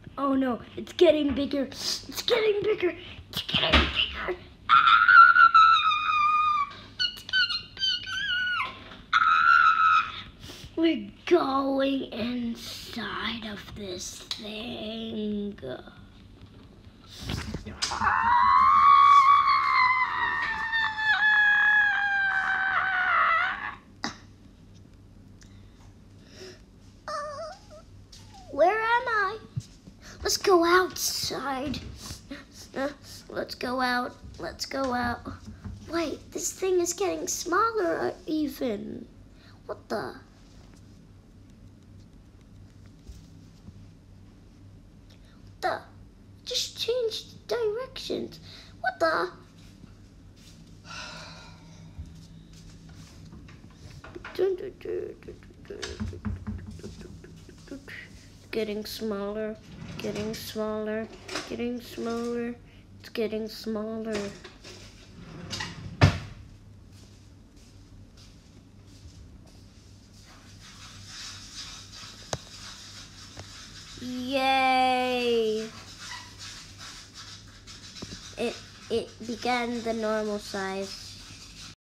Oh no, it's getting bigger. It's getting bigger. It's getting bigger. We're going inside of this thing. Where am I? Let's go outside. Let's go out. Let's go out. Wait, this thing is getting smaller even. What the? Just changed directions. What the? Getting smaller, getting smaller, getting smaller. It's getting smaller. Yay! It began the normal size.